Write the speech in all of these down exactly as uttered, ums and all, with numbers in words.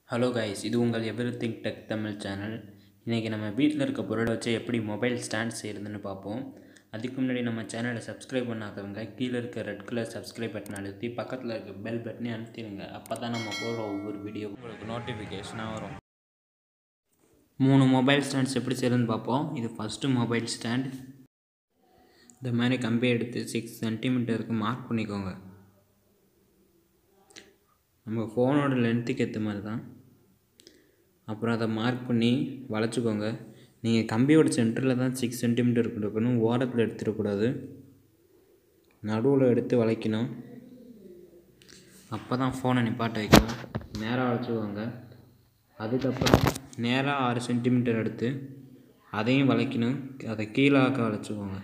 Hello guys, இது உங்கள் everything tech Tamil channel. இன்றைக்கி நம்ம வீட்டில் இருக்க பொருளை வச்சு எப்படி மொபைல் ஸ்டாண்ட் செய்கிறதுன்னு பார்ப்போம். அதுக்கு முன்னாடி நம்ம சேனலை சப்ஸ்கிரைப் பண்ணாதவங்க கீழே இருக்க ரெட் கலர் சப்ஸ்கிரைப் பட்டன் அழுத்தி பக்கத்தில் இருக்க பெல் பட்டனே அழுத்திடுங்க. அப்போ தான் நம்ம போடுற ஒவ்வொரு வீடியோ உங்களுக்கு நோட்டிஃபிகேஷனாக வரும். மூணு மொபைல் ஸ்டாண்ட்ஸ் எப்படி செய்கிறதுன்னு பார்ப்போம். இது ஃபஸ்ட்டு மொபைல் ஸ்டாண்ட். இந்த மாதிரி கம்பி எடுத்து சிக்ஸ் சென்டிமீட்டருக்கு மார்க் பண்ணிக்கோங்க. நம்ம ஃபோனோட லென்த்துக்கு ஏற்ற மாதிரி தான். அப்புறம் அதை மார்க் பண்ணி வளைச்சிக்கோங்க. நீங்கள் கம்பியோட சென்டரில் தான் சிக்ஸ் சென்டிமீட்டர் கொடுக்கணும், ஓரத்தில் எடுத்துடக்கூடாது. நடுவில் எடுத்து வளைக்கணும். அப்போ தான் ஃபோனை நிப்பாட்ட வைக்கணும். நேராக வளைச்சிக்கோங்க. அதுக்கப்புறம் நேராக ஆறு சென்டிமீட்டர் எடுத்து அதையும் வளைக்கணும். அதை கீழாக்க வளைச்சிக்கோங்க.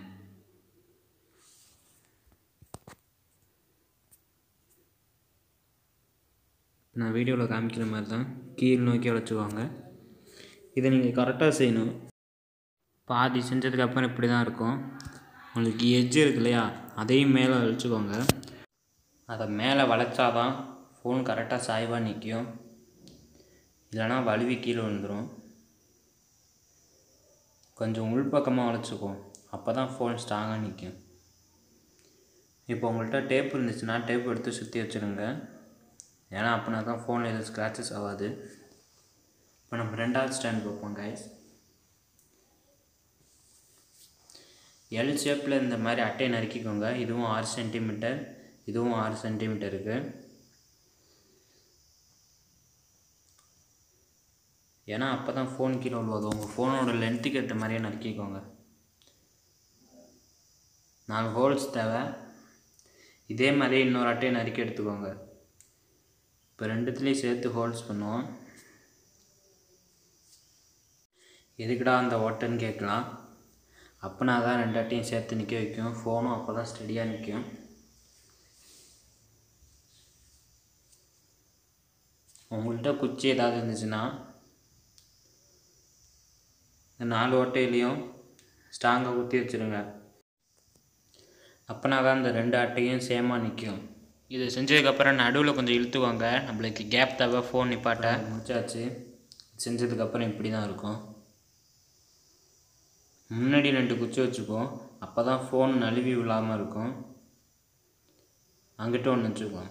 நான் வீடியோவில் காமிக்கிற மாதிரி தான் கீழ் நோக்கி வளைச்சிக்குவாங்க. இதை நீங்கள் கரெக்டாக செய்யணும். பாதி செஞ்சதுக்கப்புறம் இப்படி தான் இருக்கும். உங்களுக்கு எட்ஜ் இருக்கு இல்லையா, அதையும் மேலே வளைச்சிக்கோங்க. அதை மேலே வளைச்சாதான் ஃபோன் கரெக்டாக சாய்வாக நிற்கும். இல்லைனா வழுவி கீழே விழுந்துடும். கொஞ்சம் உள்பக்கமாக வளைச்சிக்குவோம். அப்போ தான் ஃபோன் ஸ்ட்ராங்காக நிற்கும். இப்போ உங்கள்கிட்ட டேப் இருந்துச்சுன்னா டேப் எடுத்து சுற்றி வச்சுருங்க. ஏன்னா அப்படின்னா தான் ஃபோனில் எதுவும் ஸ்க்ராச்சஸ் ஆகாது. இப்போ நம்ம ரெண்டாவது ஸ்டாண்ட் பார்ப்போம் கைஸ். எல் ஷேப்பில் இந்த மாதிரி அட்டையை நறுக்கிக்கோங்க. இதுவும் ஆறு சென்டிமீட்டர், இதுவும் ஆறு சென்டிமீட்டர் இருக்குது. ஏன்னா அப்போ தான் ஃபோன் கீழே விழுவாது. உங்கள் ஃபோனோட லென்த்துக்கு ஏற்ற மாதிரியே நறுக்கிக்கோங்க. நாலு ஹோல்ஸ் தேவை. இதே மாதிரியே இன்னொரு அட்டையை நறுக்கி எடுத்துக்கோங்க. இப்போ ரெண்டுத்துலேயும் சேர்த்து ஹோல்ஸ் பண்ணுவோம். எதுக்குடா அந்த ஓட்டைன்னு கேட்கலாம். அப்போனா தான் ரெண்டு அட்டையும் சேர்த்து நிற்க வைக்கும். ஃபோனும் அப்போ தான் ஸ்டெடியாக நிற்கும். உங்கள்கிட்ட குச்சி ஏதாவது இருந்துச்சுன்னா இந்த நாலு ஓட்டையிலையும் ஸ்ட்ராங்காக குத்தி வச்சுருங்க. அப்போனா தான் இந்த ரெண்டு அட்டையும் சேமாக நிற்கும். இது செஞ்சதுக்கப்புறம் நடுவில் கொஞ்சம் இழுத்துவாங்க. நம்மளுக்கு கேப் தேவை ஃபோன் நிப்பாட்ட. முடிச்சாச்சு. செஞ்சதுக்கப்புறம் இப்படி தான் இருக்கும். முன்னாடி ரெண்டு குச்சி வச்சுக்குவோம். அப்போ தான் ஃபோன் நழுவி விழாமல் இருக்கும். அங்கிட்ட ஒன்று வச்சுக்குவோம்.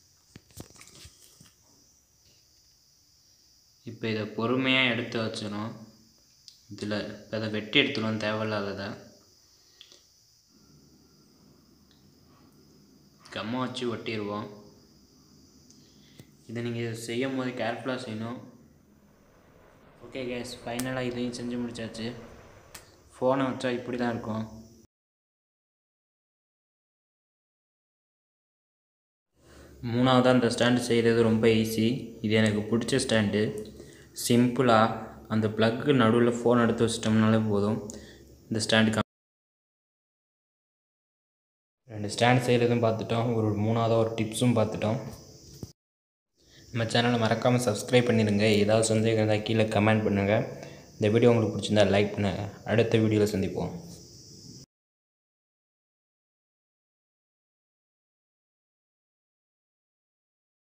இப்போ இதை பொறுமையாக எடுத்து வச்சிடும். இதில் இப்போ அதை வெட்டி எடுத்துடும் தேவையில்லாததை. கம்மை வச்சு ஒட்டிடுவோம். இதை நீங்கள் செய்யும் போது கேர்ஃபுல்லாக செய்யணும். ஓகே கேஸ், ஃபைனலாக இதையும் செஞ்சு முடிச்சாச்சு. ஃபோனை வச்சா இப்படி தான் இருக்கும். மூணாவதாக இந்த ஸ்டாண்டு செய்கிறது ரொம்ப ஈஸி. இது எனக்கு பிடிச்ச ஸ்டாண்டு. சிம்பிளாக அந்த ப்ளக்கு நடுவில் ஃபோன் எடுத்து வச்சிட்டோம்னாலே போதும். இந்த ஸ்டாண்டு கம் ரெண்டு ஸ்டாண்ட் செய்கிறதும் பார்த்துட்டோம். ஒரு மூணாவதாக ஒரு டிப்ஸும் பார்த்துட்டோம். நம்ம சேனலை மறக்காமல் சப்ஸ்கிரைப் பண்ணிடுங்க. ஏதாவது சந்தேகம் இருந்தால் கீழே கமெண்ட் பண்ணுங்கள். இந்த வீடியோ உங்களுக்கு பிடிச்சிருந்தா லைக் பண்ணுங்கள். அடுத்த வீடியோவில் சந்திப்போம்.